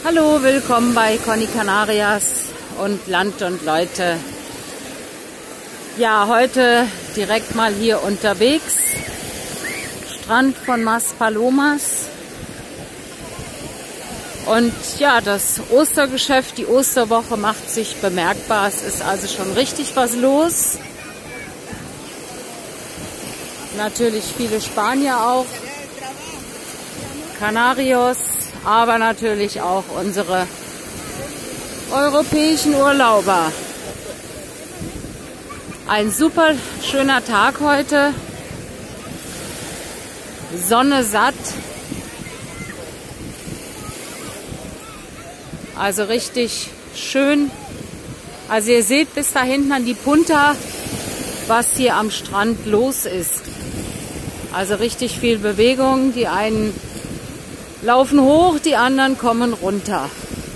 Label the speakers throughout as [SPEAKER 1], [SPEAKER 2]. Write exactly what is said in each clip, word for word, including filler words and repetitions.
[SPEAKER 1] Hallo, willkommen bei Conny Canarias und Land und Leute. Ja, heute direkt mal hier unterwegs. Strand von Maspalomas. Und ja, das Ostergeschäft, die Osterwoche macht sich bemerkbar. Es ist also schon richtig was los. Natürlich viele Spanier auch. Canarios. Aber natürlich auch unsere europäischen Urlauber. Ein super schöner Tag heute. Sonne satt. Also richtig schön. Also ihr seht bis da hinten an die Punta, was hier am Strand los ist. Also richtig viel Bewegung. Die einen laufen hoch, die anderen kommen runter.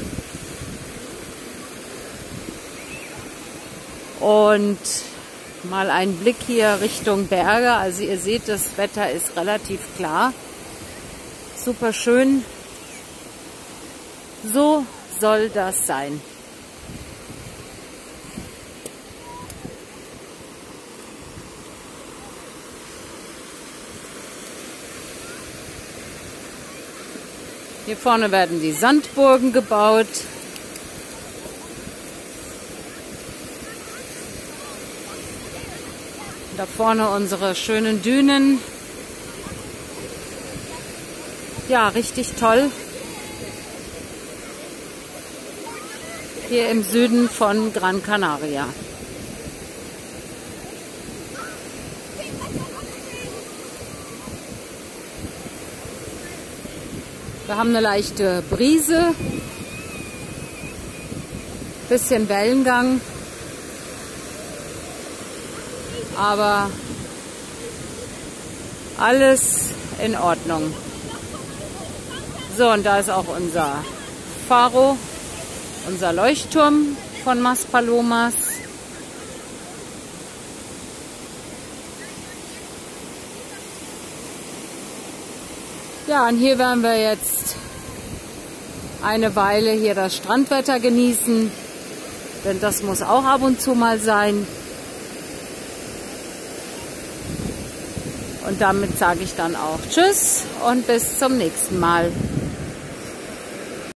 [SPEAKER 1] Und mal ein Blick hier Richtung Berge. Also ihr seht, das Wetter ist relativ klar. Super schön. So soll das sein. Hier vorne werden die Sandburgen gebaut. Da vorne unsere schönen Dünen. Ja, richtig toll. Hier im Süden von Gran Canaria. Wir haben eine leichte Brise, bisschen Wellengang, aber alles in Ordnung. So, und da ist auch unser Faro, unser Leuchtturm von Maspalomas. Ja, und hier werden wir jetzt eine Weile hier das Strandwetter genießen, denn das muss auch ab und zu mal sein. Und damit sage ich dann auch Tschüss und bis zum nächsten Mal.